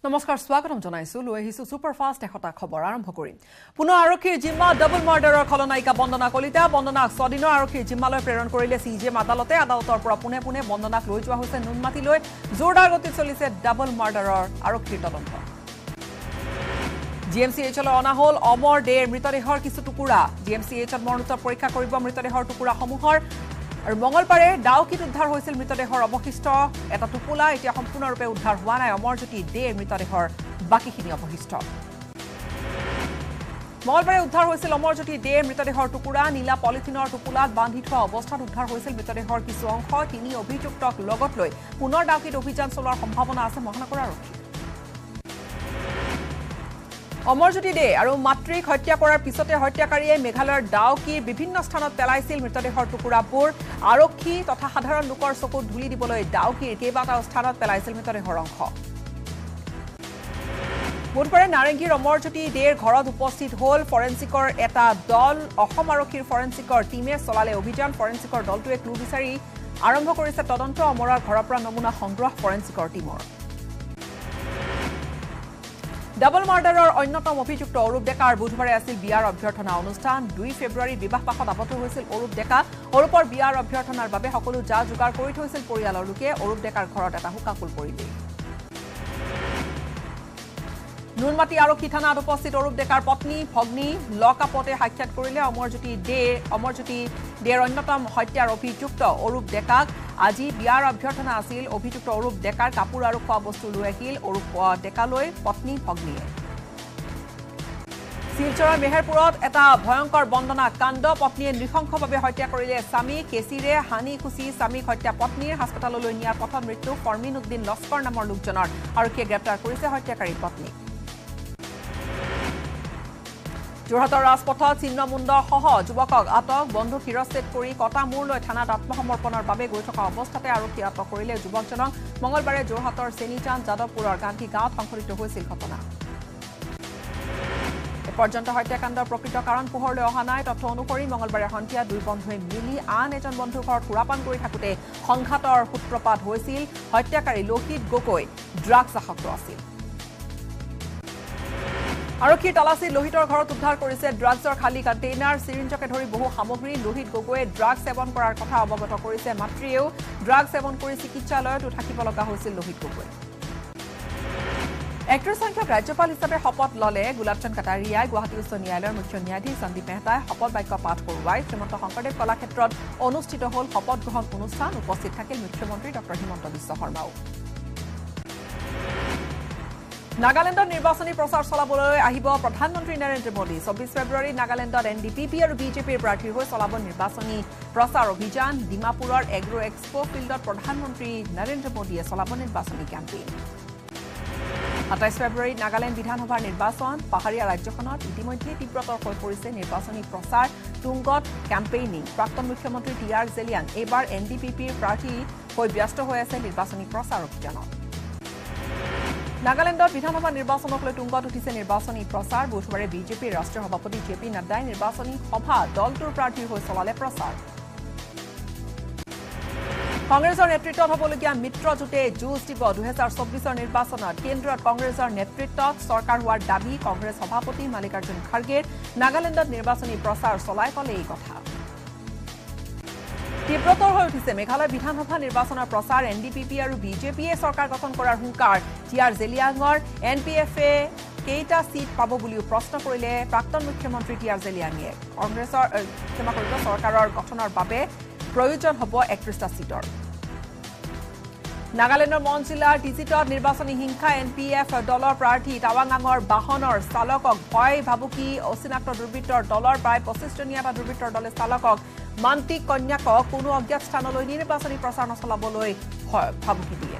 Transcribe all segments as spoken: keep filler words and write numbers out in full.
নমস্কাৰ স্বাগতম জনাইছো লৈ আহিছো সুপাৰফাষ্ট এখটা খবৰ আৰম্ভ কৰিম পুনৰ আৰক্ষীৰ জিম্মা ডাবল মাৰ্ডাৰৰ খলনায়িকা বন্দনা কলিতা বন্দনাক ছদিনৰ আৰক্ষীৰ জিম্মালৈ প্ৰেৰণ কৰিলে সিজিএম আদালতে আদালতৰ পৰা পুনে পুনে বন্দনাক লৈ যোৱা হৈছে নুনমাটিলৈ জোৰদাৰ গতিত চলিছে ডাবল মাৰ্ডাৰৰ আৰক্ষীৰ তদন্ত জিএমচিএইচলৈ অনা হল অমৰ ডেৰ মৃতদেহৰ কিছু টুকুৰা জিএমচিএইচত মৰণোত্তৰ পৰীক্ষা কৰিব মৃতদেহৰ টুকুৰাসমূহৰ আৰু মঙ্গলবাৰে ডাউকিত উদ্ধাৰ হৈছিল মৃতদেহৰ অৱশিষ্ট এটা টুকুলা এতিয়া সম্পূৰ্ণৰূপে উদ্ধাৰ হোৱা নাই অমৰজ্যোতি ডেৰ মৃতদেহৰ বাকিখিনি অৱশিষ্ট মঙ্গলবাৰে উদ্ধাৰ হৈছিল অমৰজ্যোতি ডেৰ মৃতদেহৰ টুকুৰা নীলা পলিথিনৰ টুকুলাত বান্ধি থোৱা অৱস্থাত উদ্ধাৰ হৈছিল মৃতদেহৰ কিছু অংশ তিনি অভিযুক্তক লগত লৈ পুনৰ ডাউকিত অভিযান চলোৱাৰ সম্ভাৱনা আছে মহানগৰ আৰক্ষী অমৰজ্যোতি ডে আৰু মাতৃক হত্যা কৰাৰ পিছতে হত্যাকাৰীয়ে মেঘালয়ৰ ডাউকিৰ বিভিন্ন স্থানত পেলাইছিল মৃতদেহৰ টুকুৰাবোৰ আৰক্ষী তথা সাধাৰণ লোকৰ চকুত ধুলি দিবলৈ ডাউকিৰ কেইবাটাও স্থানত পেলাইছিল মৃতদেহৰ অংশ বুধবাৰে নাৰেংগীৰ অমৰজ্যোতি ডেৰ ঘৰত উপস্থিত হল ফৰেন্সিকৰ এটা দল অসম আৰক্ষীৰ ফৰেন্সিকৰ টিমে চলালে অভিযান ফৰেন্সিকৰ দলটোৱে ক্লু বিচাৰি আৰম্ভ কৰিছে তদন্ত অমৰৰ ঘৰৰ পৰা নমুনা সংগ্ৰহ ফৰেন্সিকৰ টিমৰ ডাবল মাৰ্ডাৰৰ অন্যতম অভিযুক্ত অৰূপ ডেকাৰ বুধবাৰে আছিল বিয়াৰ অভ্যৰ্থনা অনুষ্ঠান দুই ফেব্ৰুৱাৰী বিবাহ পাশত আবদ্ধ হৈছিল অৰূপ ডেকা অৰূপৰ বিয়াৰ অভ্যৰ্থনাৰ বাবে সকলো যা যোগাৰ কৰি থৈছিল পৰিয়ালৰ লোকে অৰূপ ডেকাৰ ঘৰত এটা হুকাকুল পৰিলে নুনমাটি আৰক্ষী থানাত উপস্থিত অৰূপ ডেকাৰ পত্নী ভগ্নী লকআপতে সাক্ষাৎ কৰিলে অমৰজ্যোতি ডে অমৰজ্যোতি ডেৰ অন্যতম হত্যাৰ অভিযুক্ত অৰূপ ডেকাক আজি বিয়াৰ অভ্যৰ্থনা আছিল অভিযুক্ত অৰূপ ডেকাৰ কাপোৰ আৰু খোৱা বস্তু লৈ আহিল অৰূপ ডেকালৈ পত্নী ভগ্নীয়ে শিলচৰৰ মেহেৰপুৰত এটা ভয়ংকৰ বন্দনা কাণ্ড পত্নীয়ে নৃশংসভাৱে হত্যা কৰিলে স্বামী কেচিৰে হানি খুচি স্বামীক হত্যা পত্নীৰ হাস্পতাললৈ নিয়াৰ পথত মৃত্যু ফৰমিন উদ্দিন লস্কৰ নামৰ লোকজনৰ আৰক্ষীয়ে গ্ৰেপ্তাৰ কৰিছে হত্যাকাৰী পত্নীক যোৰহাটৰ ৰাজপথত চিহ্নমুণ্ড সহ যুৱকক আটক বন্ধুক শিৰচ্ছেদ কৰি কটা মূৰ লৈ থানাত আত্মসমৰ্পণৰ বাবে গৈ থকা অৱস্থাতে আৰক্ষী আটক কৰিলে যুৱকজনক মঙলবাৰে যোৰহাটৰ চেনিচান্দ যাদৱপুৰৰ গান্ধী গাঁৱত সংঘটিত হৈছিল ঘটনা পৰ্যন্ত হত্যাকাণ্ডৰ প্ৰকৃত কাৰণ পোহৰলৈ অহা নাই তথ্য অনুসৰি মঙলবাৰে সন্ধিয়া দুই বন্ধুৱে মিলি আন এজন বন্ধুৰ ঘৰত সুৰাপান কৰি থাকোঁতে সংঘাতৰ সূত্ৰপাত হৈছিল হত্যাকাৰী লোহিত গগৈ ড্ৰাগছ আসক্ত আছিল আৰক্ষীৰ তালাচীত লোহিতৰ ঘৰত উদ্ধাৰ কৰিছে ড্ৰাগছৰ খালী কণ্টেইনাৰ চিৰিঞ্জকে ধৰি বহু সামগ্ৰী লোহিত গগৈয়ে ড্ৰাগছ সেৱন কৰাৰ কথা অৱগত কৰিছে মাতৃয়েও ড্ৰাগছ সেৱন কৰি চিকিৎসালয়তো থাকিব লগা হৈছিল লোহিত গগৈ একত্ৰিশ সংখ্যক ৰাজ্যপাল হিচাপে শপত ললে গুলাবচন্দ কাটাৰিয়াই গুৱাহাটী উচ্চ ন্যায়ালয়ৰ মুখ্য ন্যায়াধীশ সন্দীপ মেহতাই শপত বাক্য পাঠ কৰোৱাই শ্ৰীমন্ত শংকৰদেৱ কলাক্ষেত্ৰত অনুষ্ঠিত হল শপত গ্ৰহণ অনুষ্ঠান উপস্থিত থাকিল মুখ্যমন্ত্ৰী ডক্টৰ হিমন্ত বিশ্ব শৰ্মাও নাগালেণ্ডত নিৰ্বাচনী প্ৰচাৰ চলাবলৈ আহিব প্ৰধানমন্ত্ৰী নৰেন্দ্ৰ মোদী চৌব্বিছ ফেব্ৰুৱাৰী নাগালেণ্ডত এনডিপিপি আৰু বিজেপিৰ প্ৰাৰ্থীৰ হৈ চলাব নিৰ্বাচনী প্ৰচাৰ অভিযান ডিমাপুৰৰ এগ্ৰো এক্সপো ফিল্ডত প্ৰধানমন্ত্ৰী নৰেন্দ্ৰ মোদীয়ে চলাব নিৰ্বাচনী কেম্পেইন সাতাইছ ফেব্ৰুৱাৰীত নাগালেণ্ড বিধানসভাৰ নিৰ্বাচন পাহাৰীয়া ৰাজ্যখনত ইতিমধ্যে তীব্ৰতৰ হৈ পৰিছে নিৰ্বাচনী প্ৰচাৰ তুংগত কেম্পেইনিং প্ৰাক্তন মুখ্যমন্ত্ৰী টি আৰ জেলিয়ান এইবাৰ এনডিপিপিৰ প্ৰাৰ্থী হৈ ব্যস্ত হৈ আছে নিৰ্বাচনী প্ৰচাৰ অভিযানত নাগালেণ্ডত বিধানসভা নিৰ্বাচনক লৈ তুংগত উঠিছে নিৰ্বাচনী প্ৰচাৰ বুধবাৰে বিজেপিৰ ৰাষ্ট্ৰীয় সভাপতি জে পি নাড্ডাই নিৰ্বাচনী সভা দলটোৰ প্ৰাৰ্থীৰ হৈ চলালে প্ৰচাৰ কংগ্ৰেছৰ নেতৃত্বত হ'বলগীয়া মিত্ৰজোঁটে যুঁজ দিব দুহেজাৰ চৌব্বিছৰ নিৰ্বাচনত কেন্দ্ৰত কংগ্ৰেছৰ নেতৃত্বত চৰকাৰ হোৱাৰ দাবী কংগ্ৰেছ সভাপতি মাল্লিকাৰ্জুন খাৰ্গেৰ নাগালেণ্ডত নিৰ্বাচনী প্ৰচাৰ চলাই ক'লে এই কথা তীব্ৰতৰ হৈ উঠিছে মেঘালয় বিধানসভা নিৰ্বাচনৰ প্ৰচাৰ এনডিপিপি আৰু বিজেপিয়ে চৰকাৰ গঠন কৰাৰ হুংকাৰ টি আৰ জেলিয়াঙৰ এন পি এফে কেইটা সিট পাব বুলিও প্ৰশ্ন কৰিলে প্ৰাক্তন মুখ্যমন্ত্ৰী টি আৰ জেলিয়াঙে কংগ্ৰেছৰ ক্ষমা কৰিব চৰকাৰৰ গঠনৰ বাবে প্ৰয়োজন হ'ব একত্ৰিশটা সিটৰ নাগালেণ্ডৰ মন জিলাৰ টিজিটত নিৰ্বাচনী হিংসা এন পি এফ দলৰ প্ৰাৰ্থী টাৱাঙাঙৰ বাহনৰ চালকক ভয় ভাবুকি অচিনাক্ত দুৰ্বৃত্তৰ দলৰ প্ৰায় পঁচিছজনীয়া এটা দুৰ্বৃত্তৰ দলে চালকক মান্তিক কন্যাকক কোনো অজ্ঞাত স্থানলৈ নিৰ্বাচনী প্ৰচাৰ নচলাবলৈ ভাবুকি দিয়ে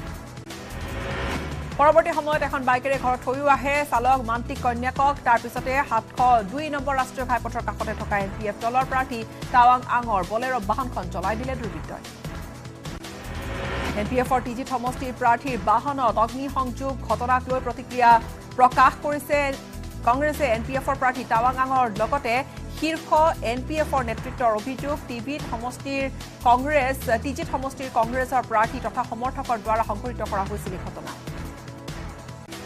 পৰৱৰ্তী সময়ত এখন বাইকেৰে ঘৰত থৈও আহে চালক মান্তিক কন্যাকক তাৰ পিছতে সাতশ দুই নম্বৰ ৰাষ্ট্ৰীয় ঘাইপথৰ কাষতে থকা এন পি এফ দলৰ প্ৰাৰ্থী টাৱাং আঙৰ বলেৰ বাহনখন জ্বলাই দিলে দুৰ্বৃত্তই এন পি এফৰ টিজিত সমষ্টিৰ প্ৰাৰ্থীৰ বাহনত অগ্নি সংযোগ ঘটনাক লৈ প্ৰতিক্ৰিয়া প্ৰকাশ কৰিছে কংগ্ৰেছে এন পি এফৰ প্ৰাৰ্থী টাৱাং আঙৰ লগতে শীৰ্ষ এন পি এফৰ নেতৃত্বৰ অভিযোগ টিভিত সমষ্টিৰ কংগ্ৰেছ টিজিত সমষ্টিৰ কংগ্ৰেছৰ প্ৰাৰ্থী তথা সমৰ্থকৰ দ্বাৰা সংঘটিত কৰা হৈছিল এই ঘটনা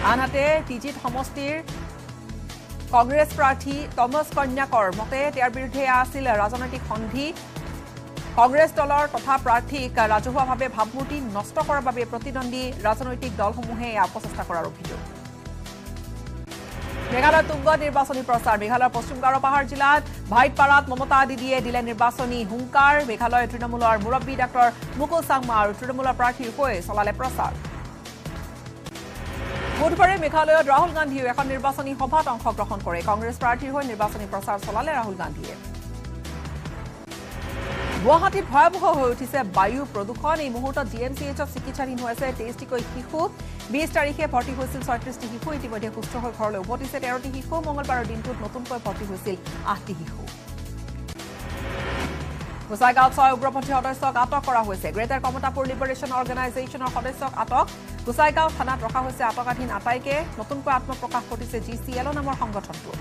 আনহাতে টিজিত সমষ্টিৰ কংগ্ৰেছ প্ৰাৰ্থী টমাছ কন্যাকৰ মতে তেওঁৰ বিৰুদ্ধে আছিল ৰাজনৈতিক সন্ধি কংগ্ৰেছ দলৰ তথা প্ৰাৰ্থীক ৰাজহুৱাভাৱে ভাবমূৰ্তি নষ্ট কৰাৰ বাবে প্ৰতিদ্বন্দ্বী ৰাজনৈতিক দলসমূহে অপচেষ্টা কৰাৰ অভিযোগ মেঘালয় তুংগ নিৰ্বাচনী প্ৰচাৰ মেঘালয়ৰ পশ্চিম গাৰো পাহাৰ জিলাত ভাইটপাৰাত মমতা দিদিয়ে দিলে নিৰ্বাচনী হুংকাৰ মেঘালয় তৃণমূলৰ মুৰব্বী ডাক্তৰ মুকুল চাংমা আৰু তৃণমূলৰ প্ৰাৰ্থীৰ হৈ চলালে প্ৰচাৰ বুধবাৰে মেঘালয়ত ৰাহুল গান্ধীয়ে এখন নিৰ্বাচনী সভাত অংশগ্ৰহণ কৰে কংগ্ৰেছ প্ৰাৰ্থীৰ হৈ নিৰ্বাচনী প্ৰচাৰ চলালে ৰাহুল গান্ধীয়ে গুৱাহাটীত ভয়াবহ হৈ উঠিছে বায়ু প্ৰদূষণ এই মুহূৰ্তত জি এম চি এইচত চিকিৎসাধীন হৈ আছে তেইছটিকৈ শিশু বিশ তাৰিখে ভৰ্তি হৈছিল ছয়ত্ৰিশটি শিশু ইতিমধ্যে সুস্থ হৈ ঘৰলৈ উভতিছে তেৰটি শিশু মঙলবাৰৰ দিনটোত নতুনকৈ ভৰ্তি হৈছিল আঠটি শিশু গোসাইগাঁৱত ছয় উগ্ৰপন্থী সদস্যক আটক কৰা হৈছে গ্ৰেটাৰ কমতাপুৰ লিবাৰেশ্যন অৰ্গেনাইজেশ্যনৰ সদস্যক আটক গোসাইগাঁও থানাত ৰখা হৈছে আটকাধীন আটাইকে নতুনকৈ আত্মপ্ৰকাশ ঘটিছে জি চি এল নামৰ সংগঠনটো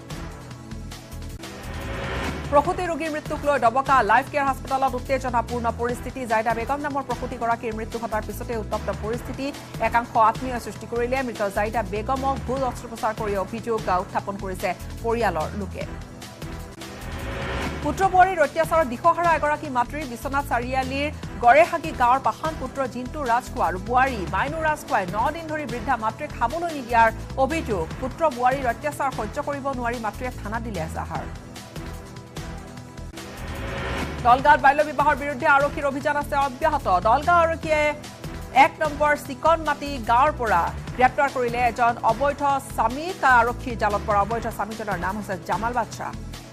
প্ৰসূতি ৰোগীৰ মৃত্যুক লৈ ডবকা লাইফ কেয়াৰ হাস্পতালত উত্তেজনাপূৰ্ণ পৰিস্থিতি জাইদা বেগম নামৰ প্ৰসূতিগৰাকীৰ মৃত্যু ঘটাৰ পিছতে উত্তপ্ত পৰিস্থিতি একাংশ আত্মীয় সৃষ্টি কৰিলে মৃত জাইদা বেগমক ভুল অস্ত্ৰোপচাৰ কৰি অভিযোগ উত্থাপন কৰিছে পৰিয়ালৰ লোকে পুত্ৰ বোৱাৰীৰ অত্যাচাৰত দিশহাৰা এগৰাকী মাতৃ বিশ্বনাথ চাৰিআলিৰ গড়েহাগী গাঁৱৰ পাহান পুত্ৰ জিন্তু ৰাজখোৱা আৰু বোৱাৰী মাইনু ৰাজখোৱাই ন দিন ধৰি বৃদ্ধা মাতৃক খাবলৈ নিদিয়াৰ অভিযোগ পুত্ৰ বোৱাৰীৰ অত্যাচাৰ সহ্য কৰিব নোৱাৰি মাতৃয়ে থানাত দিলে এজাহাৰ দলগাঁৱত বাল্য বিবাহৰ বিৰুদ্ধে আৰক্ষীৰ অভিযান আছে অব্যাহত দলগাঁও আৰক্ষীয়ে এক নম্বৰ চিকন মাটি গাঁৱৰ পৰা গ্ৰেপ্তাৰ কৰিলে এজন অবৈধ স্বামীক আৰক্ষীৰ জালত পৰা অবৈধ স্বামীজনৰ নাম হৈছে জামাল বাদশাহ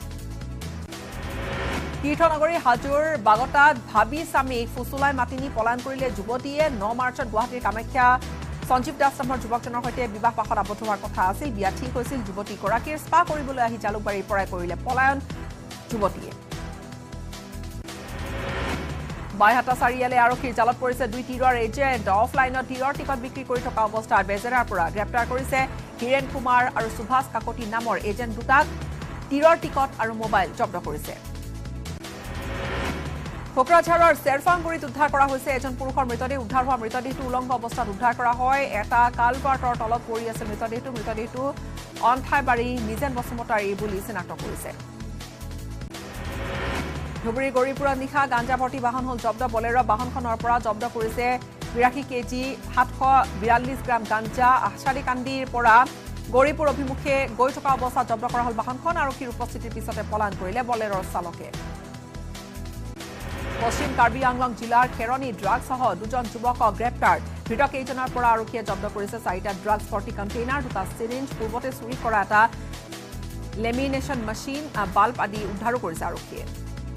তীৰ্থনগৰী হাজোৰ বাগতাত ভাবি স্বামীক ফুচুলাই মাতি নি পলায়ন কৰিলে যুৱতীয়ে ন মাৰ্চত গুৱাহাটীৰ কামাখ্যা সঞ্জীৱ দাস নামৰ যুৱকজনৰ সৈতে বিবাহ পাশত আবদ্ধ হোৱাৰ কথা আছিল বিয়া ঠিক হৈছিল যুৱতীগৰাকীৰ স্পা কৰিবলৈ আহি জালুকবাৰীৰ পৰাই কৰিলে পলায়ন যুৱতীয়ে বাইহাটা চাৰিআলি আৰক্ষীৰ জালত পৰিছে দুই তীৰৰ এজেণ্ট অফলাইনত তীৰৰ টিকট বিক্ৰী কৰি থকা অৱস্থাত বেজেৰাৰ পৰা গ্ৰেপ্তাৰ কৰিছে হিৰেণ কুমাৰ আৰু সুভাষ কাকতি নামৰ এজেণ্ট দুটাক তীৰৰ টিকট আৰু মোবাইল জব্দ কৰিছে কোকৰাঝাৰৰ চেৰফাংগুৰিত উদ্ধাৰ কৰা হৈছে এজন পুৰুষৰ মৃতদেহ উদ্ধাৰ হোৱা মৃতদেহটো উলংঘ অৱস্থাত উদ্ধাৰ কৰা হয় এটা কালভাৰ্টৰ তলত পৰি আছে মৃতদেহটো মৃতদেহটো অন্থাইবাৰী নিজেন বসুমতাৰী বুলি চিনাক্ত কৰিছে ধুবুৰী গৌৰীপুৰত নিশা গাঞ্জা ভৰ্তি বাহন হল জব্দ বলেৰ বাহনখনৰ পৰা জব্দ কৰিছে বিৰাশী কেজি সাতশ বিৰাল্লিছ গ্ৰাম গাঞ্জা আচাৰীকান্দিৰ পৰা গৌৰীপুৰ অভিমুখে গৈ থকা অৱস্থাত জব্দ কৰা হল বাহনখন আৰক্ষীৰ উপস্থিতিৰ পিছতে পলায়ন কৰিলে বলেৰৰ চালকে পশ্চিম কাৰ্বি আংলং জিলাৰ খেৰণী ড্ৰাগছসহ দুজন যুৱকক গ্ৰেপ্তাৰ ধৃত কেইজনৰ পৰা আৰক্ষীয়ে জব্দ কৰিছে চাৰিটা ড্ৰাগছ ভৰ্তি কণ্টেইনাৰ দুটা চিৰিঞ্জ পূৰ্বতে চুৰি কৰা এটা লেমিনেশ্যন মেচিন বাল্ব আদি উদ্ধাৰো কৰিছে আৰক্ষীয়ে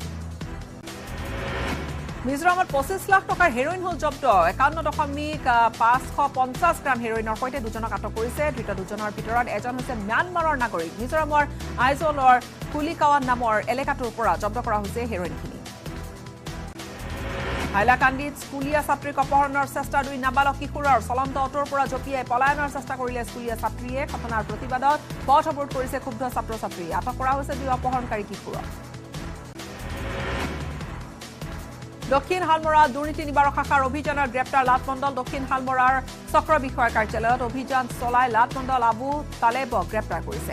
মিজোৰামত পঁচিছ লাখ টকাৰ হেৰইন হল জব্দ একাৱন্ন দশমিক পাঁচশ পঞ্চাছ গ্ৰাম হেৰইনৰ সৈতে দুজনক আটক কৰিছে ধৃত দুজনৰ ভিতৰত এজন হৈছে ম্যানমাৰৰ নাগৰিক মিজোৰামৰ আইজলৰ কুলিকাৱান নামৰ এলেকাটোৰ পৰা জব্দ কৰা হৈছে হেৰইনখিনি হাইলাকান্দিত স্কুলীয়া ছাত্ৰীক অপহৰণৰ চেষ্টা দুই নাবালক কিশোৰৰ চলন্ত অটোৰ পৰা জঁপিয়াই পলায়নৰ চেষ্টা কৰিলে স্কুলীয়া ছাত্ৰীয়ে ঘটনাৰ প্ৰতিবাদত পথ অৱৰোধ কৰিছে ক্ষুব্ধ ছাত্ৰ ছাত্ৰী আটক কৰা হৈছে দুই অপহৰণকাৰী কিশোৰক দক্ষিণ হালমৰা দুৰ্নীতি নিবাৰক শাখাৰ অভিযানৰ গ্ৰেপ্তাৰ লাটমণ্ডল দক্ষিণ হালমৰাৰ চক্ৰ বিষয়া কাৰ্যালয়ত অভিযান চলাই লাটমণ্ডল আবু তালেবক গ্ৰেপ্তাৰ কৰিছে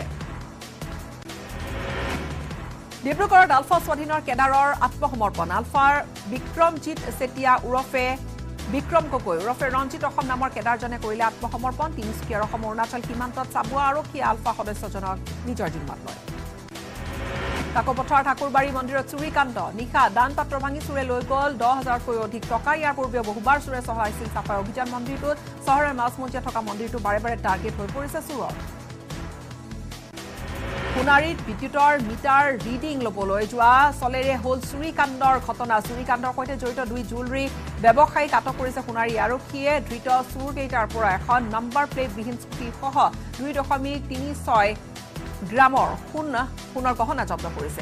ডিব্ৰুগড়ত আলফা স্বাধীনৰ কেডাৰৰ আত্মসমৰ্পণ আলফাৰ বিক্ৰমজিৎ চেতিয়া ওৰফে বিক্ৰম গগৈ ওৰফে ৰঞ্জিত অসম নামৰ কেডাৰজনে কৰিলে আত্মসমৰ্পণ তিনিচুকীয়াৰ অসম অৰুণাচল সীমান্তত চাবুৱা আৰক্ষীয়ে আলফা সদস্যজনক নিজৰ জিম্মাত লয় কাকপথাৰ ঠাকুৰবাৰী মন্দিৰত চুৰিকাণ্ড নিশা দান পাত্ৰ ভাঙি চুৰে লৈ গ'ল দহ হাজাৰতকৈ অধিক টকা ইয়াৰ পূৰ্বে বহুবাৰ চুৰে চলাইছিল চাফাই অভিযান মন্দিৰটোত চহৰৰ মাজমজিয়া থকা মন্দিৰটো বাৰে বাৰে টাৰ্গেট হৈ পৰিছে চুৰৰ সোণাৰীত বিদ্যুতৰ মিটাৰ ৰিডিং ল'বলৈ যোৱা চলেৰে হ'ল চুৰিকাণ্ডৰ ঘটনা চুৰিকাণ্ডৰ সৈতে জড়িত দুই জুৱেলাৰী ব্যৱসায়ীক আটক কৰিছে সোণাৰী আৰক্ষীয়ে ধৃত চুৰকেইটাৰ পৰা এখন নম্বৰ প্লেটবিহীন স্কুটিসহ দুই দশমিক তিনি ছয় গ্ৰামৰ সোণ সোণৰ গহনা জব্দ কৰিছে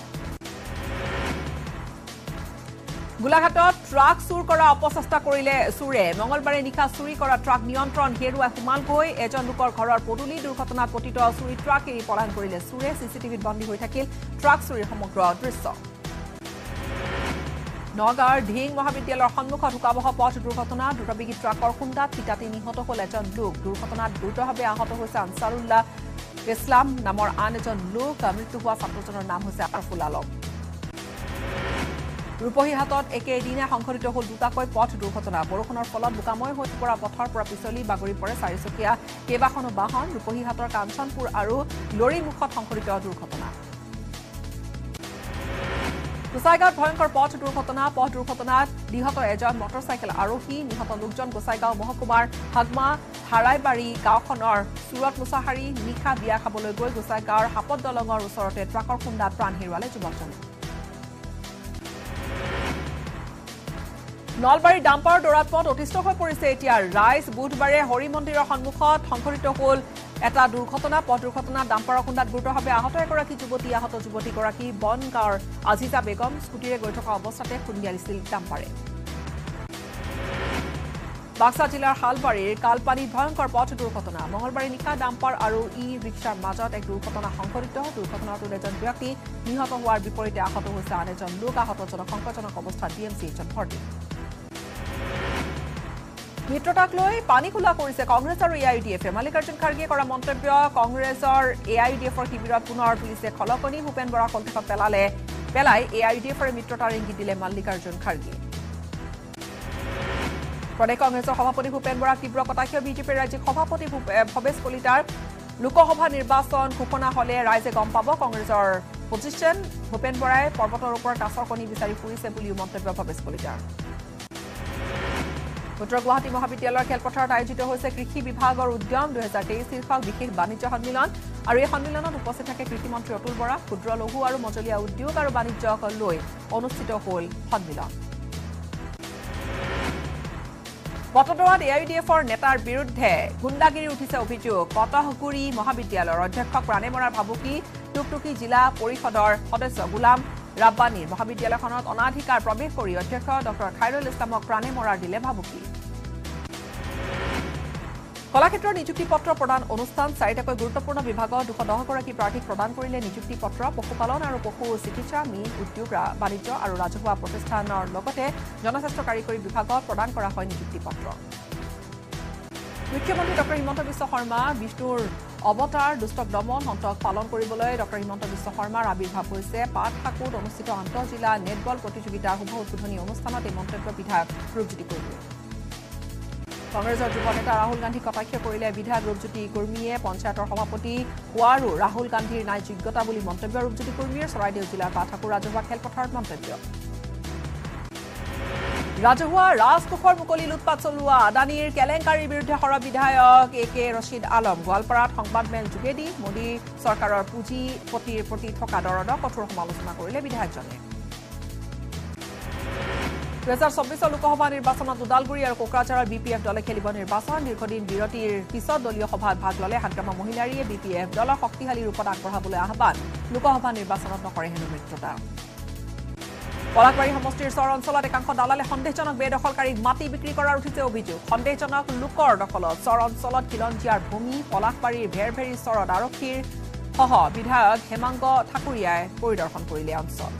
গোলাঘাটত ট্ৰাক চুৰ কৰা অপচেষ্টা কৰিলে চুৰে মঙলবাৰে নিশা চুৰি কৰা ট্ৰাক নিয়ন্ত্ৰণ হেৰুৱাই সোমালগৈ এজন লোকৰ ঘৰৰ পদূলি দুৰ্ঘটনাত পতিত চুৰি ট্ৰাক এৰি পলায়ন কৰিলে চুৰে চিচিটিভিত বন্দী হৈ থাকিল ট্ৰাক চুৰিৰ সমগ্ৰ দৃশ্য নগাঁৱৰ ঢিং মহাবিদ্যালয়ৰ সন্মুখত হুকাবহ পথ দুৰ্ঘটনা দ্ৰুতবেগী ট্ৰাকৰ খুন্দাত থিতাতে নিহত হ'ল এজন লোক দুৰ্ঘটনাত গুৰুতৰভাৱে আহত হৈছে আনসাৰুল্লাহ ইছলাম নামৰ আন এজন লোক মৃত্যু হোৱা ছাত্ৰজনৰ নাম হৈছে আৰফুল আলম ৰূপহীহাটত একেদিনে সংঘটিত হ'ল দুটাকৈ পথ দুৰ্ঘটনা বৰষুণৰ ফলত বোকাময় হৈ পৰা পথৰ পৰা পিছলি বাগৰি পৰে চাৰিচকীয়া কেইবাখনো বাহন ৰূপহীহাটৰ কাঞ্চনপুৰ আৰু লৰিমুখত সংঘটিত দুৰ্ঘটনা গোসাইগাঁৱত ভয়ংকৰ পথ দুৰ্ঘটনা পথ দুৰ্ঘটনাত নিহত এজন মটৰচাইকেল আৰোহী নিহত লোকজন গোসাইগাঁও মহকুমাৰ হাগমা হাৰাইবাৰী গাঁওখনৰ সুৰত মুছাহাৰী নিশা বিয়া খাবলৈ গৈ গোসাইগাঁৱৰ হাপত দলঙৰ ওচৰতে ট্ৰাকৰ খুন্দাত প্ৰাণ হেৰুৱালে যুৱকজনে নলবাৰীৰ ডাম্পাৰ দৌৰাত্মত অতিষ্ঠ হৈ পৰিছে এতিয়া ৰাইজ বুধবাৰে হৰি মন্দিৰৰ সন্মুখত সংঘটিত হ'ল এটা দুৰ্ঘটনা পথ দুৰ্ঘটনাত ডাম্পাৰৰ খুন্দাত গুৰুতৰভাৱে আহত এগৰাকী যুৱতী আহত যুৱতীগৰাকী বনগাঁৱৰ আজিজা বেগম স্কুটিৰে গৈ থকা অৱস্থাতে খুন্দিয়ালিছিল ডাম্পাৰে বাক্সা জিলাৰ হালবাৰীৰ কালপানীত ভয়ংকৰ পথ দুৰ্ঘটনা মঙলবাৰে নিশা ডাম্পাৰ আৰু ই ৰিক্সাৰ মাজত এক দুৰ্ঘটনা সংঘটিত দুৰ্ঘটনাটোত এজন ব্যক্তি নিহত হোৱাৰ বিপৰীতে আহত হৈছে আন এজন লোক আহতজনক সংকটজনক অৱস্থাত ডি এম চি এইচত ভৰ্তি মিত্ৰতাক লৈ পানী খোলা কৰিছে কংগ্ৰেছ আৰু এ আই ইউ ডি এফে মাল্লিকাৰ্জুন খাৰ্গেয়ে কৰা মন্তব্য কংগ্ৰেছৰ এ আই ইউ ডি এফৰ শিবিৰত পুনৰ তুলিছে খলকনি ভূপেন বৰা কণ্ঠত পেলালে পেলাই এ আই ইউ ডি এফৰ মিত্ৰতাৰ ইংগিত দিলে মাল্লিকাৰ্জুন খাৰ্গে প্ৰদেশ কংগ্ৰেছৰ সভাপতি ভূপেন বৰাক তীব্ৰ কটাক্ষ বিজেপিৰ ৰাজ্যিক সভাপতি ভৱেশ কলিতাৰ লোকসভা নিৰ্বাচন ঘোষণা হলে ৰাইজে গম পাব কংগ্ৰেছৰ পজিশ্যন ভূপেন বৰাই পৰ্বতৰ ওপৰত কাছৰ কণী বিচাৰি ফুৰিছে বুলিও মন্তব্য ভৱেশ কলিতাৰ উত্তৰ গুৱাহাটী মহাবিদ্যালয়ৰ খেলপথাৰত আয়োজিত হৈছে কৃষি বিভাগৰ উদ্যম দুহেজাৰ তেইছ শীৰ্ষক বিশেষ বাণিজ্য সন্মিলন আৰু এই সন্মিলনত উপস্থিত থাকে কৃষিমন্ত্ৰী অতুল বৰা ক্ষুদ্ৰ লঘু আৰু মজলীয়া উদ্যোগ আৰু বাণিজ্যক লৈ অনুষ্ঠিত হ'ল সন্মিলন বটদ্ৰৱাত এ আই ইউ ডি এফৰ নেতাৰ বিৰুদ্ধে গুণ্ডাগিৰি উঠিছে অভিযোগ কটহগুৰি মহাবিদ্যালয়ৰ অধ্যক্ষক প্ৰাণে মৰাৰ ভাবুকি টুকটুকি জিলা পৰিষদৰ সদস্য গোলাম ৰাব্বানীৰ মহাবিদ্যালয়খনত অনাধিকাৰ প্ৰৱেশ কৰি অধ্যক্ষ ডক্টৰ খাইৰুল ইছলামক প্ৰাণে মৰাৰ দিলে ভাবুকি কলাক্ষেত্ৰৰ নিযুক্তি পত্ৰ প্ৰদান অনুষ্ঠান চাৰিটাকৈ গুৰুত্বপূৰ্ণ বিভাগত দুশ দহ গৰাকী প্ৰাৰ্থীক প্ৰদান কৰিলে নিযুক্তি পত্ৰ পশুপালন আৰু পশু চিকিৎসা মীন উদ্যোগ বাণিজ্য আৰু ৰাজহুৱা প্ৰতিষ্ঠানৰ লগতে জনস্বাস্থ্য কাৰিকৰী বিভাগত প্ৰদান কৰা হয় নিযুক্তি পত্ৰ মুখ্যমন্ত্ৰী ডক্টৰ হিমন্ত বিশ্ব শৰ্মা বিষ্ণুৰ অৱতাৰ দুষ্টক দমন হন্তক পালন কৰিবলৈ ডক্টৰ হিমন্ত বিশ্ব শৰ্মাৰ আবিৰ্ভাৱ হৈছে পাটশাকুত অনুষ্ঠিত আন্তঃজিলা নেটবল প্ৰতিযোগিতাৰ শুভ উদ্বোধনী অনুষ্ঠানত এই মন্তব্য বিধায়ক ৰূপজ্যোতি কুৰ্মীয়ে কংগ্ৰেছৰ যুৱ নেতা ৰাহুল গান্ধীক কটাক্ষ কৰিলে বিধায়ক ৰূপজ্যোতি কুৰ্মীয়ে পঞ্চায়তৰ সভাপতি হোৱাৰো ৰাহুল গান্ধীৰ নাই যোগ্যতা বুলি মন্তব্য ৰূপজ্যোতি কুৰ্মীৰ চৰাইদেউ জিলাৰ পাটশাকুৰ ৰাজহুৱা খেলপথাৰত মন্তব্য ৰাজহুৱা ৰাজকোষৰ মুকলি লুটপাট চলোৱা আদানীৰ কেলেংকাৰীৰ বিৰুদ্ধে সৰব বিধায়ক এ কে ৰছিদ আলম গোৱালপাৰাত সংবাদমেল যোগেদি মোদী চৰকাৰৰ পুঁজিপতিৰ প্ৰতি থকা দৰদক কঠোৰ সমালোচনা কৰিলে বিধায়কজনে দুহেজাৰ চৌব্বিছৰ লোকসভা নিৰ্বাচনত ওদালগুৰি আৰু কোকৰাঝাৰৰ বি পি এফ দলে খেলিব নিৰ্বাচন দীৰ্ঘদিন বিৰতিৰ পিছত দলীয় সভাত ভাগ ললে হাগ্ৰামা মহিলাৰীয়ে বি পি এফ দলৰ শক্তিশালী ৰূপত আগবঢ়াবলৈ আহ্বান লোকসভা নিৰ্বাচনত নকৰে হেনো মিত্ৰতা পলাশবাৰী সমষ্টিৰ চৰ অঞ্চলত একাংশ দালালে সন্দেহজনক বেদখলকাৰীক মাটি বিক্ৰী কৰাৰ উঠিছে অভিযোগ সন্দেহজনক লোকৰ দখলত চৰ অঞ্চলত খিলঞ্জীয়াৰ ভূমি পলাশবাৰীৰ ভেৰভেৰী চৰত আৰক্ষীৰ সহ বিধায়ক হেমাংগ ঠাকুৰীয়াই পৰিদৰ্শন কৰিলে অঞ্চল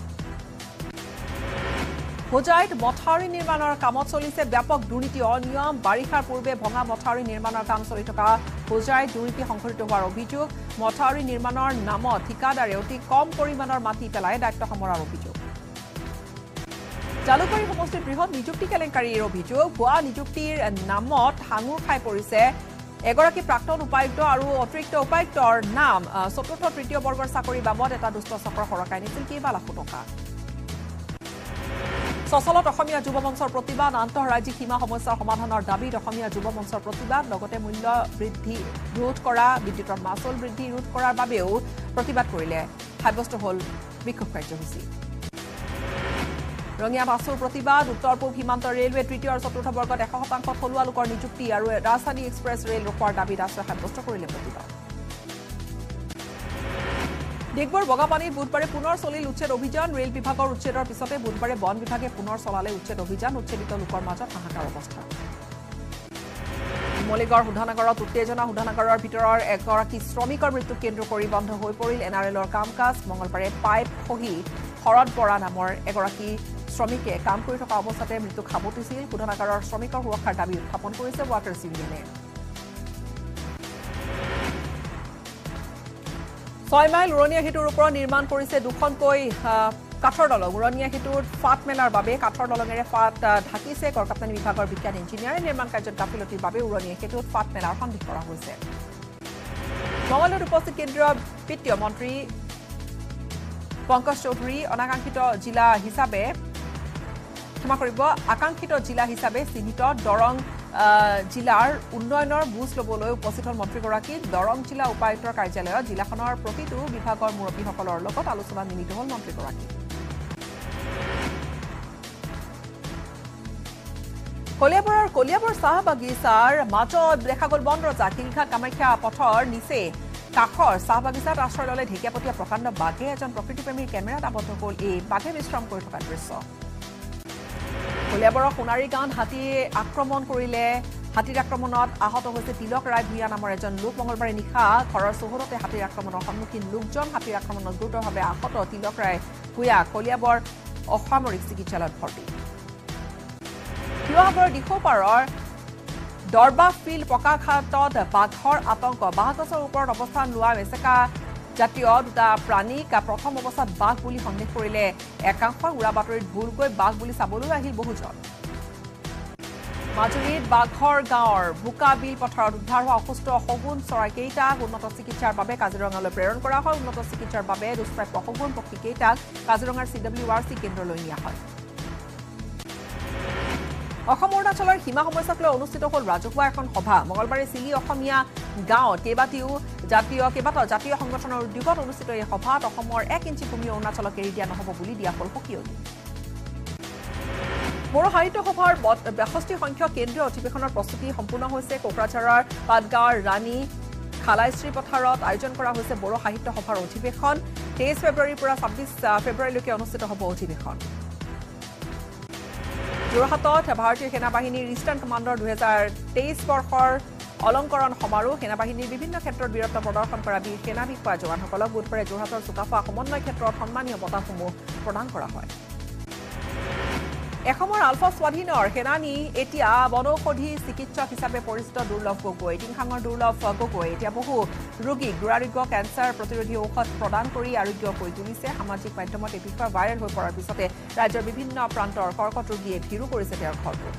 হোজাইত মথাউৰি নিৰ্মাণৰ কামত চলিছে ব্যাপক দুৰ্নীতি অনিয়ম বাৰিষাৰ পূৰ্বে ভঙা মথাউৰি নিৰ্মাণৰ কাম চলি থকা হোজাইত দুৰ্নীতি সংঘটিত হোৱাৰ অভিযোগ মথাউৰি নিৰ্মাণৰ নামত ঠিকাদাৰে অতি কম পৰিমাণৰ মাটি পেলাই দায়িত্ব সামৰাৰ অভিযোগ জালুকবাৰী সমষ্টিৰ বৃহৎ নিযুক্তি কেলেংকাৰীৰ অভিযোগ ভুৱা নিযুক্তিৰ নামত হাঙুৰ খাই পৰিছে এগৰাকী প্ৰাক্তন উপায়ুক্ত আৰু অতিৰিক্ত উপায়ুক্তৰ নাম চতুৰ্থ তৃতীয় বৰ্গৰ চাকৰি বাবদ এটা দুষ্ট চক্ৰ সৰকাই নিছিল কেইবা লাখ টকা সচলত অসমীয়া যুৱ মঞ্চৰ প্ৰতিবাদ আন্তঃৰাজ্যিক সীমা সমস্যাৰ সমাধানৰ দাবীত অসমীয়া যুৱ মঞ্চৰ প্ৰতিবাদ লগতে মূল্য বৃদ্ধি ৰোধ কৰা বিদ্যুতৰ মাচুল বৃদ্ধি ৰোধ কৰাৰ বাবেও প্ৰতিবাদ কৰিলে সাব্যস্ত হ'ল বিক্ষোভ কাৰ্যসূচী ৰঙিয়া বাছৰ প্ৰতিবাদ উত্তৰ পূব সীমান্ত ৰেলৱে তৃতীয় আৰু চতুৰ্থ বৰ্গত এশ শতাংশ থলুৱা লোকৰ নিযুক্তি আৰু ৰাজধানী এক্সপ্ৰেছ ৰেল ৰখোৱাৰ দাবীত আশ্ৰয় সাব্যস্ত কৰিলে প্ৰতিবাদ ডিগবৈৰ বগাপানীত বুধবাৰে পুনৰ চলিল উচ্ছেদ অভিযান ৰেল বিভাগৰ উচ্ছেদৰ পিছতে বুধবাৰে বন বিভাগে পুনৰ চলালে উচ্ছেদ অভিযান উচ্ছেদিত লোকৰ মাজত হাহাকাৰ অৱস্থা মলিগড় শোধনাগাৰত উত্তেজনা শোধনাগাৰৰ ভিতৰৰ এগৰাকী শ্ৰমিকৰ মৃত্যুক কেন্দ্ৰ কৰি বন্ধ হৈ পৰিল এন আৰ এলৰ কাম কাজ মঙলবাৰে পাইপ খহি শৰৎ বৰা নামৰ এগৰাকী শ্ৰমিকে কাম কৰি থকা অৱস্থাতে মৃত্যুক সাৱটিছিল শোধনাগাৰৰ শ্ৰমিকৰ সুৰক্ষাৰ দাবী উত্থাপন কৰিছে ৱাটাৰ্ছ ইউনিয়নে ছয় মাইল উৰণীয়া সেতুৰ ওপৰত নিৰ্মাণ কৰিছে দুখনকৈ কাঠৰ দলং উৰণীয়া সেতুত ফাট মেলাৰ বাবে কাঠৰ দলঙেৰে ফাট ঢাকিছে গড়কাপ্তানি বিভাগৰ বিজ্ঞান ইঞ্জিনিয়াৰে নিৰ্মাণ কাৰ্যত গাফিলতিৰ বাবে উৰণীয়া সেতুত ফাট মেলাৰ সন্দেহ কৰা হৈছে মঙলদৈত উপস্থিত কেন্দ্ৰীয় বিত্তীয় মন্ত্ৰী পংকজ চৌধুৰী অনাকাংক্ষিত জিলা হিচাপে ক্ষমা কৰিব আকাংক্ষিত জিলা হিচাপে চিহ্নিত দৰং জিলাৰ উন্নয়নৰ বুজ লবলৈ উপস্থিত হল মন্ত্ৰীগৰাকী দৰং জিলা উপায়ুক্তৰ কাৰ্যালয়ত জিলাখনৰ প্ৰতিটো বিভাগৰ মুৰব্বীসকলৰ লগত আলোচনা মিলিত হল মন্ত্ৰীগৰাকী কলিয়াবৰৰ কলিয়াবৰ চাহ বাগিচাৰ মাজত দেখা গ'ল বন ৰজা কিলঘাট কামাখ্যা পথৰ নিচে কাখৰ চাহ বাগিচাত আশ্ৰয় ললে ঢেকীয়াপতীয়া প্ৰকাণ্ড বাঘে এজন প্ৰকৃতিপ্ৰেমীৰ কেমেৰাত আবদ্ধ হ'ল এই বাঘে বিশ্ৰাম কৰি থকা দৃশ্য কলিয়াবৰৰ সোণাৰী গাঁৱত হাতীয়ে আক্ৰমণ কৰিলে হাতীৰ আক্ৰমণত আহত হৈছে তিলক ৰায় ভূঞা নামৰ এজন লোক মঙলবাৰে নিশা ঘৰৰ চৌহদতে হাতীৰ আক্ৰমণৰ সন্মুখীন লোকজন হাতীৰ আক্ৰমণত গুৰুতৰভাৱে আহত তিলক ৰায় ভূঞা কলিয়াবৰ অসামৰিক চিকিৎসালয়ত ভৰ্তি শিৱসাগৰৰ দিখৌপাৰৰ দৰবা ফিল্ড পকাঘাটত বাঘৰ আতংক বাঁহগছৰ ওপৰত অৱস্থান লোৱা মেচেকা জাতীয় দুটা প্ৰাণীক প্ৰথম অৱস্থাত বাঘ বুলি সন্দেহ কৰিলে একাংশ উৰা বাতৰিত ভুলকৈ বাঘ বুলি চাবলৈ আহিল বহুজন মাজুলীত বাঘৰ গাঁৱৰ বোকা বিল পথাৰত উদ্ধাৰ হোৱা অসুস্থ শগুন চৰাইকেইটাক উন্নত চিকিৎসাৰ বাবে কাজিৰঙালৈ প্ৰেৰণ কৰা হয় উন্নত চিকিৎসাৰ বাবে দুষ্প্ৰাপ্য শগুন পক্ষীকেইটাক কাজিৰঙাৰ চি ডব্লিউ আৰ চি কেন্দ্ৰলৈ নিয়া হয় অসম অৰুণাচলৰ সীমা সমস্যাক লৈ অনুষ্ঠিত হ'ল ৰাজহুৱা এখন সভা মঙলবাৰে চিলি অসমীয়া গাঁৱত কেইবাটিও জাতীয় কেইবাটাও জাতীয় সংগঠনৰ উদ্যোগত অনুষ্ঠিত এই সভাত অসমৰ এক ইঞ্চি ভূমি অৰুণাচলক এৰি দিয়া নহ'ব বুলি দিয়া হ'ল সকিয়নি বড়ো সাহিত্য সভাৰ বাষষ্ঠি সংখ্যক কেন্দ্ৰীয় অধিৱেশনৰ প্ৰস্তুতি সম্পূৰ্ণ হৈছে কোকৰাঝাৰৰ পাটগাঁৱৰ ৰাণী খালাইশ্ৰী পথাৰত আয়োজন কৰা হৈছে বড়ো সাহিত্য সভাৰ অধিৱেশন তেইছ ফেব্ৰুৱাৰীৰ পৰা ছাব্বিছ ফেব্ৰুৱাৰীলৈকে অনুষ্ঠিত হ'ব অধিৱেশন যোৰহাটত ভাৰতীয় সেনা বাহিনীৰ ইষ্টাৰ্ণ কমাণ্ডৰ দুহেজাৰ তেইছ বৰ্ষৰ অলংকৰণ সমাৰোহ সেনা বাহিনীৰ বিভিন্ন ক্ষেত্ৰত বীৰত্ব প্ৰদৰ্শন কৰা বীৰ সেনা বিষয়া জোৱানসকলক বুধবাৰে যোৰহাটৰ চুকাফা সমন্বয় ক্ষেত্ৰত সন্মানীয় বঁটাসমূহ প্ৰদান কৰা হয় এসময়ৰ আলফা স্বাধীনৰ সেনানী এতিয়া বনৌষধি চিকিৎসক হিচাপে পৰিচিত দুৰ্লভ গগৈ টিংখাঙৰ দুৰ্লভ গগৈ এতিয়া বহু ৰোগীক দুৰাৰোগ্য কেঞ্চাৰ প্ৰতিৰোধী ঔষধ প্ৰদান কৰি আৰোগ্য কৰি তুলিছে সামাজিক মাধ্যমত এই বিষয় ভাইৰেল হৈ পৰাৰ পিছতে ৰাজ্যৰ বিভিন্ন প্ৰান্তৰ কৰ্কট ৰোগীয়ে ভিৰো কৰিছে তেওঁৰ ঘৰটোত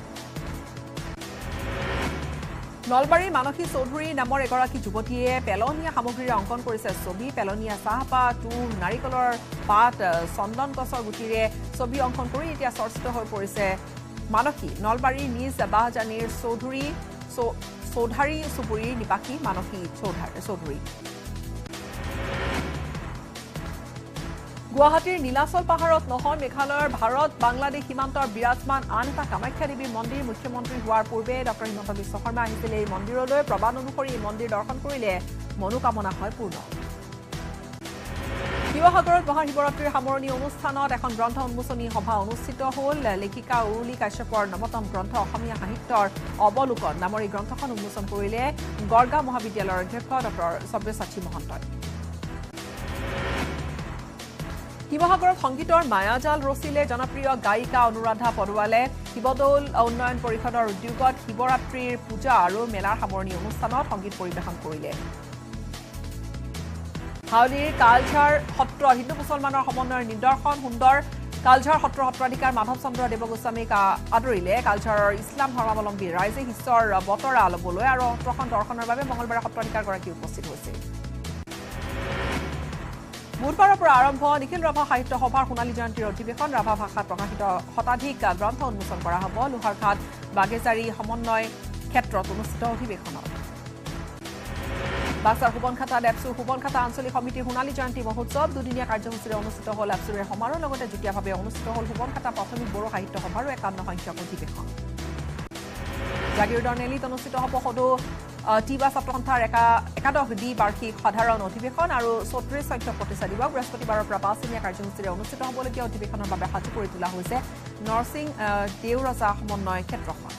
নলবাৰীৰ মানসী চৌধুৰী নামৰ এগৰাকী যুৱতীয়ে পেলনীয়া সামগ্ৰীৰে অংকন কৰিছে ছবি পেলনীয়া চাহপাত তুঁহ নাৰিকলৰ পাত চন্দন গছৰ গুটিৰে ছবি অংকন কৰি এতিয়া চৰ্চিত হৈ পৰিছে মানসী নলবাৰীৰ নিজ বাহজানীৰ চৌধুৰী চৌধাৰী চুবুৰীৰ নিবাসী মানসী চৌধুৰী গুৱাহাটীৰ নীলাচল পাহাৰত নহয় মেঘালয়ৰ ভাৰত বাংলাদেশ সীমান্তৰ বিৰাজমান আন এটা কামাখ্যা দেৱীৰ মন্দিৰ মুখ্যমন্ত্ৰী হোৱাৰ পূৰ্বে ডক্টৰ হিমন্ত বিশ্ব শৰ্মা আহিছিল এই মন্দিৰলৈ প্ৰবাদ অনুসৰি এই মন্দিৰ দৰ্শন কৰিলে মনোকামনা হয় পূৰ্ণ শিৱসাগৰত মহাশিৱৰাত্ৰিৰ সামৰণি অনুষ্ঠানত এখন গ্ৰন্থ উন্মোচনী সভা অনুষ্ঠিত হ'ল লেখিকা উৰুলি কাশ্যপৰ নৱতম গ্ৰন্থ অসমীয়া সাহিত্যৰ অৱলোকন নামৰ এই গ্ৰন্থখন উন্মোচন কৰিলে গড়গাঁও মহাবিদ্যালয়ৰ অধ্যক্ষ ডক্টৰ সব্যসাচী মহন্তই শিৱসাগৰত সংগীতৰ মায়াজাল ৰচিলে জনপ্ৰিয় গায়িকা অনুৰাধা পদুৱালে শিৱদৌল উন্নয়ন পৰিষদৰ উদ্যোগত শিৱৰাত্ৰিৰ পূজা আৰু মেলাৰ সামৰণি অনুষ্ঠানত সংগীত পৰিৱেশন কৰিলে হাউলিৰ কালঝাৰ সত্ৰ হিন্দু মুছলমানৰ সমন্বয়ৰ নিদৰ্শন সুন্দৰ কালঝাৰ সত্ৰ সত্ৰাধিকাৰ মাধৱ চন্দ্ৰ দেৱগোস্বামীক আদৰিলে কালঝাৰৰ ইছলাম ধৰ্মাৱলম্বী ৰাইজে ঈশ্বৰৰ বতৰা ল'বলৈ আৰু সত্ৰখন দৰ্শনৰ বাবে মঙলবাৰে সত্ৰাধিকাৰগৰাকী উপস্থিত হৈছিল বুধবাৰৰ পৰা আৰম্ভ নিখিল ৰাভা সাহিত্য সভাৰ সোণালী জয়ন্তীৰ অধিৱেশন ৰাভা ভাষাত প্ৰকাশিত শতাধিক গ্ৰন্থ উন্মোচন কৰা হ'ব লোহাৰঘাট বাগেজাৰী সমন্বয় ক্ষেত্ৰত অনুষ্ঠিত অধিৱেশনত বাক্সাৰ সুবনখাতা লেপচুৰ সুবনখাতা আঞ্চলিক সমিতিৰ সোণালী জয়ন্তী মহোৎসৱ দুদিনীয়া কাৰ্যসূচীৰে অনুষ্ঠিত হ'ল লেপচুৰে সমাৰোহ লগতে যুটীয়াভাৱে অনুষ্ঠিত হ'ল সুবনখাতা প্ৰাথমিক বড়ো সাহিত্য সভাৰো একাৱন্ন সংখ্যক অধিৱেশন জাগিৰোডৰ নেলিত অনুষ্ঠিত হ'ব সদৌ টিবা ছাত্ৰ সন্থাৰ একাদশ দ্বি বাৰ্ষিক সাধাৰণ অধিৱেশন আৰু চৌত্ৰিছ সংখ্যক প্ৰতিষ্ঠা দিৱস বৃহস্পতিবাৰৰ পৰা পাঁচদিনীয়া কাৰ্যসূচীৰে অনুষ্ঠিত হ'বলগীয়া অধিৱেশনৰ বাবে সাজু কৰি তোলা হৈছে নৰসিং দেউৰজা সমন্বয় ক্ষেত্ৰখন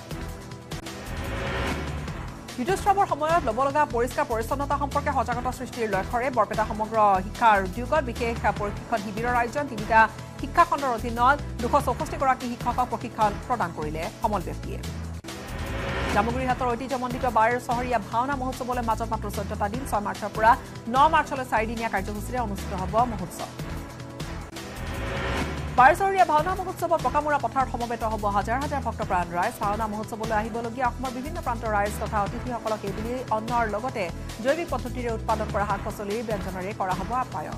ঋতুস্ৰাৱৰ সময়ত ল'ব লগা পৰিষ্কাৰ পৰিচ্ছন্নতা সম্পৰ্কে সজাগতা সৃষ্টিৰ লক্ষ্যৰে বৰপেটা সমগ্ৰ শিক্ষাৰ উদ্যোগত বিশেষ প্ৰশিক্ষণ শিবিৰৰ আয়োজন তিনিটা শিক্ষা খণ্ডৰ অধীনত দুশ চৌষষ্ঠি গৰাকী শিক্ষকক প্ৰশিক্ষণ প্ৰদান কৰিলে সমল ব্যক্তিয়ে জামুগুৰিহাটৰ ঐতিহ্যমণ্ডিত বাৰ চহৰীয়া ভাওনা মহোৎসৱলৈ মাজত মাত্ৰ চৈধ্যটা দিন ছয় মাৰ্চৰ পৰা ন মাৰ্চলৈ চাৰিদিনীয়া কাৰ্যসূচীৰে অনুষ্ঠিত হ'ব মহোৎসৱ বাৰ চহৰীয়া ভাওনা মহোৎসৱত পকামুৰা পথাৰত সমবেত হ'ব হাজাৰ হাজাৰ ভক্তপ্ৰাণ ৰাইজ ভাওনা মহোৎসৱলৈ আহিবলগীয়া অসমৰ বিভিন্ন প্ৰান্তৰ ৰাইজ তথা অতিথিসকলক এইবুলি অন্নৰ লগতে জৈৱিক পদ্ধতিৰে উৎপাদন কৰা শাক পাচলিৰ ব্যঞ্জনেৰে কৰা হ'ব আপ্যায়ন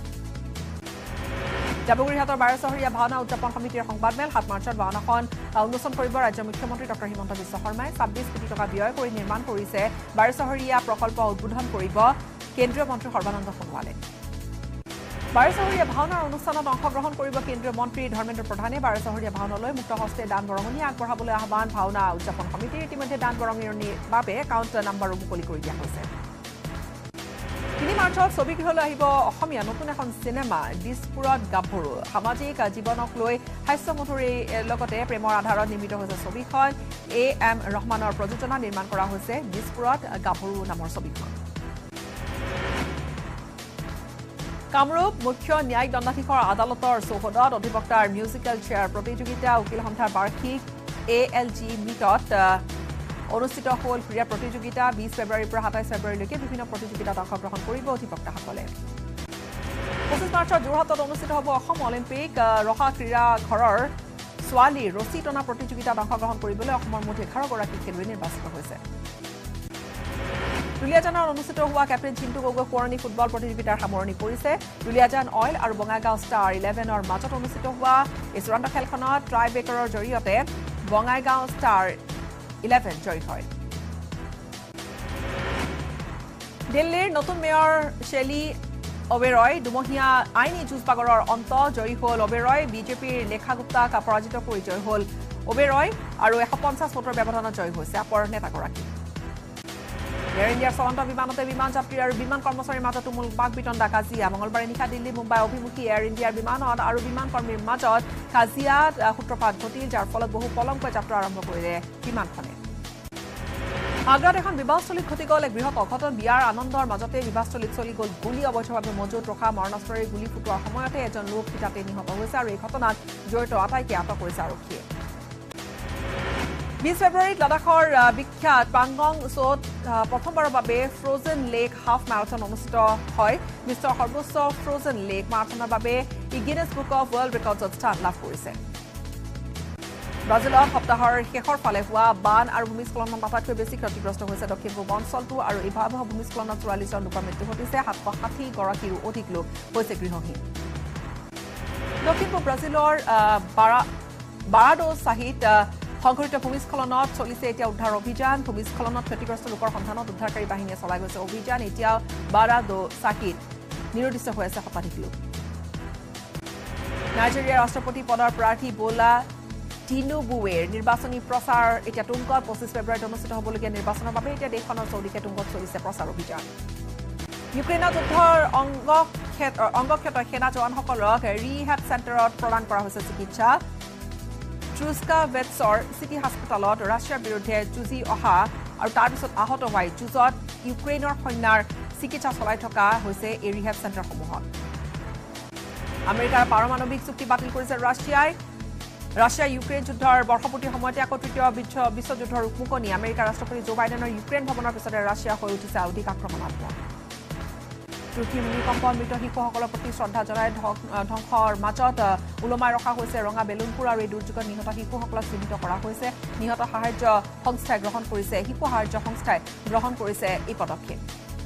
জামুগুৰিহাটৰ বাৰ চহৰীয়া ভাওনা উদযাপন সমিতিৰ সংবাদমেল সাত মাৰ্চত ভাওনাখন উন্মোচন কৰিব ৰাজ্যৰ মুখ্যমন্ত্ৰী ডক্টৰ হিমন্ত বিশ্ব শৰ্মাই ছাব্বিছ কোটি টকা ব্যয় কৰি নিৰ্মাণ কৰিছে বাৰ চহৰীয়া প্ৰকল্প উদ্বোধন কৰিব কেন্দ্ৰীয় মন্ত্ৰী সৰ্বানন্দ সোণোৱালে বাৰ চহৰীয়া ভাওনাৰ অনুষ্ঠানত অংশগ্ৰহণ কৰিব কেন্দ্ৰীয় মন্ত্ৰী ধৰ্মেন্দ্ৰ প্ৰধানে বাৰ চহৰীয়া ভাওনালৈ মুক্ত হস্তে দান বৰঙণি আগবঢ়াবলৈ আহ্বান ভাওনা উদযাপন সমিতিৰ ইতিমধ্যে দান বৰঙণিৰ বাবে একাউণ্ট নাম্বাৰো মুকলি কৰি দিয়া হৈছে তিনি মাৰ্চত ছবিগৃহলৈ আহিব অসমীয়া নতুন এখন চিনেমা দিছপুৰত গাভৰু সামাজিক জীৱনক লৈ হাস্যমধুৰী লগতে প্ৰেমৰ আধাৰত নিৰ্মিত হৈছে ছবিখন এ এম ৰহমানৰ প্ৰযোজনা নিৰ্মাণ কৰা হৈছে দিছপুৰত গাভৰু নামৰ ছবিখন কামৰূপ মুখ্য ন্যায়িক দণ্ডাধীশৰ আদালতৰ চৌহদত অধিবক্তাৰ মিউজিকেল চেয়াৰ প্ৰতিযোগিতা উকিল সন্থাৰ বাৰ্ষিক এ এল জি মিটত অনুষ্ঠিত হ'ল ক্ৰীড়া প্ৰতিযোগিতা বিশ ফেব্ৰুৱাৰীৰ পৰা সাতাইছ ফেব্ৰুৱাৰীলৈকে বিভিন্ন প্ৰতিযোগিতাত অংশগ্ৰহণ কৰিব অধিবক্তাসকলে পঁচিছ মাৰ্চত যোৰহাটত অনুষ্ঠিত হ'ব অসম অলিম্পিক ৰসা ক্ৰীড়া ঘৰৰ ছোৱালীৰ ৰছী টনা প্ৰতিযোগিতাত অংশগ্ৰহণ কৰিবলৈ অসমৰ মুঠ এঘাৰ গৰাকী খেলুৱৈ নিৰ্বাচিত হৈছে দুলীয়াজানত অনুষ্ঠিত হোৱা কেপ্টেইন চিন্তু গগৈ সোঁৱৰণী ফুটবল প্ৰতিযোগিতাৰ সামৰণি পৰিছে দুলীয়াজান অইল আৰু বঙাইগাঁও ষ্টাৰ ইলেভেনৰ মাজত অনুষ্ঠিত হোৱা এই চূড়ান্ত খেলখনত ট্ৰাই ব্ৰেকাৰৰ জৰিয়তে বঙাইগাঁও ষ্টাৰ ইলেভেন জয়ী হয় দিল্লীৰ নতুন মেয়ৰ শেলী অবেৰয় দুমহীয়া আইনী যুঁজবাগৰৰ অন্ত জয়ী হ'ল অবেৰয় বিজেপিৰ লেখা গুপ্তাক পৰাজিত কৰি জয়ী হ'ল অবেৰয় আৰু এশ পঞ্চাছ ভোটৰ ব্যৱধানত জয়ী হৈছে আপৰ নেতাগৰাকী এয়াৰ ইণ্ডিয়াৰ চলন্ত বিমানতে বিমান যাত্ৰী আৰু বিমান কৰ্মচাৰীৰ মাজত তুমুল বাক বিতণ্ডা কাজিয়া মঙলবাৰে নিশা দিল্লী মুম্বাই অভিমুখী এয়াৰ ইণ্ডিয়াৰ বিমানত আৰু বিমান কৰ্মীৰ মাজত কাজিয়াত সূত্ৰপাত ঘটিল যাৰ ফলত বহু পলমকৈ যাত্ৰা আৰম্ভ কৰিলে বিমানখনে আগ্ৰাত এখন বিবাহস্থলীত ঘটি গ'ল এক বৃহৎ অঘটন বিয়াৰ আনন্দৰ মাজতে বিবাহস্থলীত চলি গ'ল গুলী অবৈধভাৱে মজুত ৰখা মাৰণাস্ত্ৰৰে গুলী ফুটোৱাৰ সময়তে এজন লোক থিতাতে নিহত হৈছে আৰু এই ঘটনাত জড়িত আটাইকে আটক কৰিছে আৰক্ষীয়ে বিশ ফেব্ৰুৱাৰীত লাডাখৰ বিখ্যাত পাংগং শ্ব'ত প্ৰথমবাৰৰ বাবে ফ্ৰজেন লেক হাফ মাৰাথন অনুষ্ঠিত হয় বিশ্বৰ সৰ্বোচ্চ ফ্ৰজেন লেক মাৰাথনৰ বাবে ই গিনেছ বুক অৱ ৱৰ্ল্ড ৰেকৰ্ডছত স্থান লাভ কৰিছে ব্ৰাজিলত সপ্তাহৰ শেষৰ ফালে হোৱা বান আৰু ভূমিস্খলনত আটাইতকৈ বেছি ক্ষতিগ্ৰস্ত হৈছে দক্ষিণ পূব অঞ্চলটো আৰু এই ভয়াৱহ ভূমিস্খলনত চৌৰাল্লিছ জন লোকৰ মৃত্যু ঘটিছে সাতশ ষাঠি গৰাকীৰো অধিক লোক হৈছে গৃহহীন দক্ষিণ পূব ব্ৰাজিলৰ বাৰাডোছ চাহিত সংঘটিত ভূমিস্খলনত চলিছে এতিয়া উদ্ধাৰ অভিযান ভূমিস্খলনত ক্ষতিগ্ৰস্ত লোকৰ সন্ধানত উদ্ধাৰকাৰী বাহিনীয়ে চলাই গৈছে অভিযান এতিয়া বাৰাডো চাকিত নিৰুদ্দিষ্ট হৈ আছে শতাধিক লোক নাইজেৰিয়াৰ ৰাষ্ট্ৰপতি পদৰ প্ৰাৰ্থী বোলা টিনুবুৱেৰ নিৰ্বাচনী প্ৰচাৰ এতিয়া তুংগত পঁচিছ ফেব্ৰুৱাৰীত অনুষ্ঠিত হ'বলগীয়া নিৰ্বাচনৰ বাবে এতিয়া দেশখনৰ চৌদিশে তুংগত চলিছে প্ৰচাৰ অভিযান ইউক্ৰেইনৰ যুদ্ধৰ অংগক্ষত সেনা জোৱানসকলক ৰিহেব চেণ্টাৰত প্ৰদান কৰা হৈছে চিকিৎসা ট্ৰুস্কা ভেটছৰ চিটি হাস্পতালত ৰাছিয়াৰ বিৰুদ্ধে যুঁজি অহা আৰু তাৰ পিছত আহত হোৱাই যুঁজত ইউক্ৰেইনৰ সৈন্যাৰ চিকিৎসা চলাই থকা হৈছে এই ৰিহেব চেণ্টাৰসমূহত আমেৰিকাৰ পাৰমাণৱিক চুক্তি বাতিল কৰিছে ৰাছিয়াই ৰাছিয়া ইউক্ৰেইন যুদ্ধৰ বৰ্ষপূৰ্তিৰ সময়তে আকৌ তৃতীয় বিশ্বযুদ্ধৰ উকমুকনি আমেৰিকাৰ ৰাষ্ট্ৰপতি জো বাইডেনৰ ইউক্ৰেইন ভ্ৰমণৰ পিছতে ৰাছিয়া হৈ উঠিছে অধিক আক্ৰমণাত্মক তুৰ্কী ভূমিকম্প মৃত শিশুসকলৰ প্ৰতি শ্ৰদ্ধা জনাই ধ্বংসৰ মাজত ওলমাই ৰখা হৈছে ৰঙা বেলুনপুৰ আৰু এই দুৰ্যোগত নিহত শিশুসকলক চিহ্নিত কৰা হৈছে নিহত সাহায্য সংস্থাই গ্ৰহণ কৰিছে শিশু সাহায্য সংস্থাই গ্ৰহণ কৰিছে এই পদক্ষেপ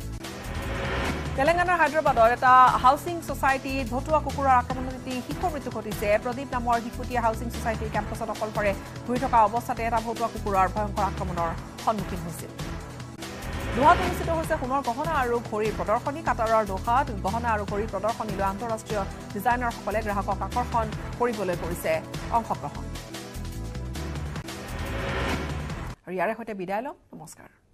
তেলেংগানাৰ হায়দৰাবাদত এটা হাউচিং ছ'চাইটিত ভতুৱা কুকুৰৰ আক্ৰমণত এটি শিশুৰ মৃত্যু ঘটিছে প্ৰদীপ নামৰ শিশুটিয়ে হাউচিং ছ'চাইটিৰ কেম্পাছত অকলশৰে ঘূৰি থকা অৱস্থাতে এটা ভতুৱা কুকুৰৰ ভয়ংকৰ আক্ৰমণৰ সন্মুখীন হৈছিল দুহাত অনুষ্ঠিত হৈছে সোণৰ গহনা আৰু ঘড়ীৰ প্ৰদৰ্শনী কাটাৰৰ দোহাত গহনা আৰু ঘড়ীৰ প্ৰদৰ্শনীলৈ আন্তঃৰাষ্ট্ৰীয় ডিজাইনাৰসকলে গ্ৰাহকক আকৰ্ষণ কৰিবলৈ কৰিছে অংশগ্ৰহণ আৰু ইয়াৰে সৈতে বিদায় লম নমস্কাৰ।